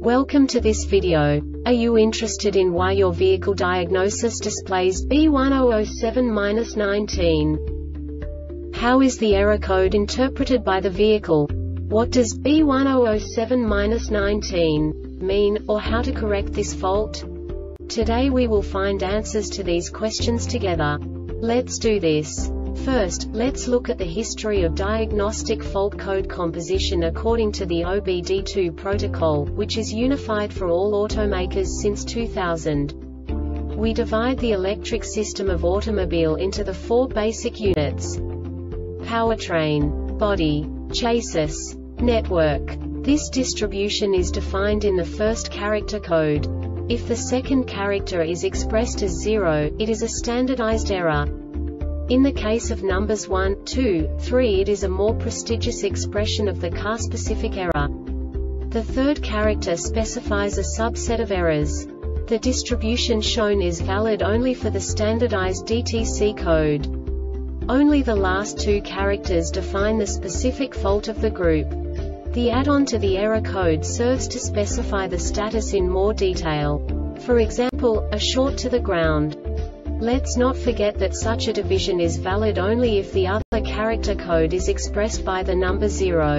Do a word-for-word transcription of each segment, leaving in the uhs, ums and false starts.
Welcome to this video. Are you interested in why your vehicle diagnosis displays B one zero zero seven dash nineteen? How is the error code interpreted by the vehicle? What does B one zero zero seven dash nineteen mean, or how to correct this fault? Today we will find answers to these questions together. Let's do this. First, let's look at the history of diagnostic fault code composition according to the O B D two protocol, which is unified for all automakers since two thousand. We divide the electric system of automobile into the four basic units: powertrain, body, chassis, network. This distribution is defined in the first character code. If the second character is expressed as zero, it is a standardized error. In the case of numbers one, two, three, it is a more prestigious expression of the car-specific error. The third character specifies a subset of errors. The distribution shown is valid only for the standardized D T C code. Only the last two characters define the specific fault of the group. The add-on to the error code serves to specify the status in more detail. For example, a short to the ground. Let's not forget that such a division is valid only if the other character code is expressed by the number zero.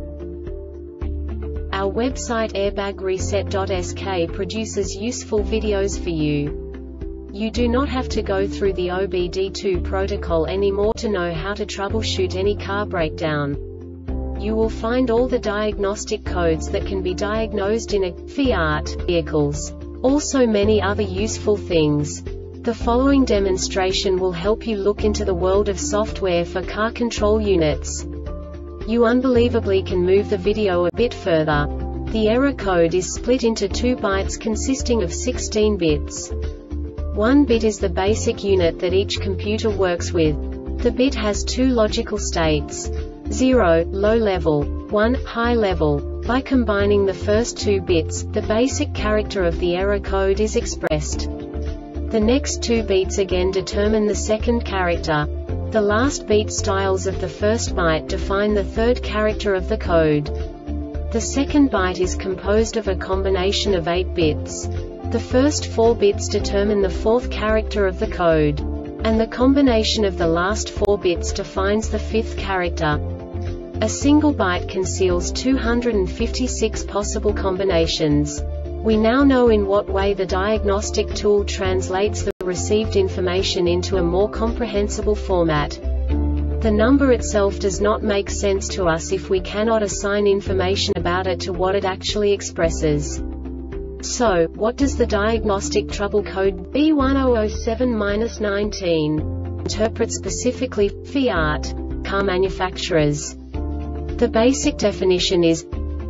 Our website airbag reset dot S K produces useful videos for you. You do not have to go through the O B D two protocol anymore to know how to troubleshoot any car breakdown. You will find all the diagnostic codes that can be diagnosed in a Fiat vehicles. Also many other useful things. The following demonstration will help you look into the world of software for car control units. You unbelievably can move the video a bit further. The error code is split into two bytes consisting of sixteen bits. One bit is the basic unit that each computer works with. The bit has two logical states: zero, low level, one, high level. By combining the first two bits, the basic character of the error code is expressed. The next two beats again determine the second character. The last beat styles of the first byte define the third character of the code. The second byte is composed of a combination of eight bits. The first four bits determine the fourth character of the code. And the combination of the last four bits defines the fifth character. A single byte conceals two hundred fifty-six possible combinations. We now know in what way the diagnostic tool translates the received information into a more comprehensible format. The number itself does not make sense to us if we cannot assign information about it to what it actually expresses. So, what does the diagnostic trouble code B one zero zero seven dash nineteen interpret specifically for Fiat car manufacturers? The basic definition is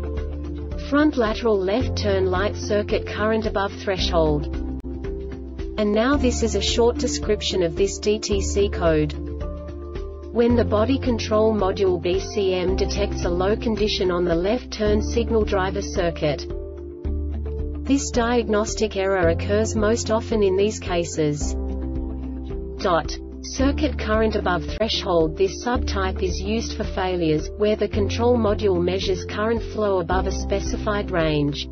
front lateral left turn light circuit current above threshold. And now this is a short description of this D T C code. When the body control module B C M detects a low condition on the left turn signal driver circuit. This diagnostic error occurs most often in these cases. Dot. Circuit current above threshold. This subtype is used for failures, where the control module measures current flow above a specified range.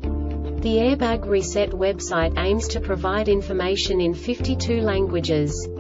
The Airbag Reset website aims to provide information in fifty-two languages.